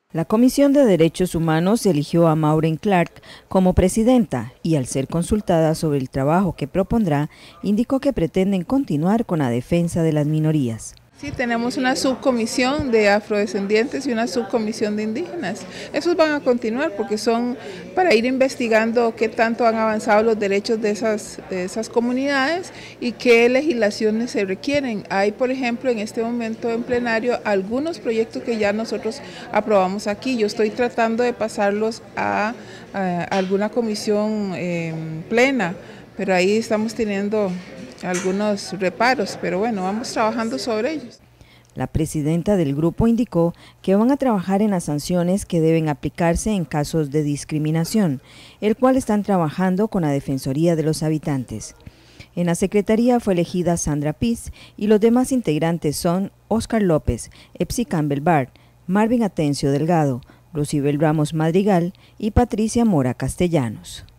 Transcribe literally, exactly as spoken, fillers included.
La Comisión de Derechos Humanos eligió a Maureen Clark como presidenta y al ser consultada sobre el trabajo que propondrá, indicó que pretenden continuar con la defensa de las minorías. Sí, tenemos una subcomisión de afrodescendientes y una subcomisión de indígenas. Esos van a continuar porque son para ir investigando qué tanto han avanzado los derechos de esas, de esas comunidades y qué legislaciones se requieren. Hay, por ejemplo, en este momento en plenario algunos proyectos que ya nosotros aprobamos aquí. Yo estoy tratando de pasarlos a, a alguna comisión eh, plena, pero ahí estamos teniendo algunos reparos, pero bueno, vamos trabajando sobre ellos. La presidenta del grupo indicó que van a trabajar en las sanciones que deben aplicarse en casos de discriminación, el cual están trabajando con la Defensoría de los Habitantes. En la secretaría fue elegida Sandra Piz y los demás integrantes son Oscar López, Epsi Campbell Bart, Marvin Atencio Delgado, Lucibel Ramos Madrigal y Patricia Mora Castellanos.